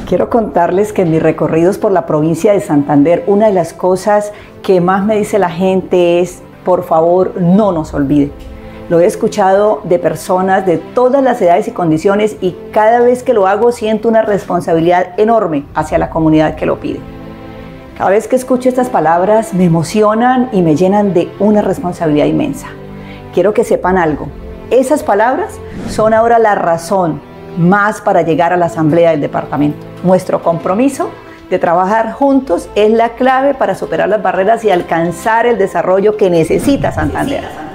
Quiero contarles que en mis recorridos por la provincia de Santander, una de las cosas que más me dice la gente es, por favor, no nos olvide. Lo he escuchado de personas de todas las edades y condiciones y cada vez que lo hago siento una responsabilidad enorme hacia la comunidad que lo pide. Cada vez que escucho estas palabras me emocionan y me llenan de una responsabilidad inmensa. Quiero que sepan algo. Esas palabras son ahora la razón más para llegar a la asamblea del departamento. Nuestro compromiso de trabajar juntos es la clave para superar las barreras y alcanzar el desarrollo que necesita Santander.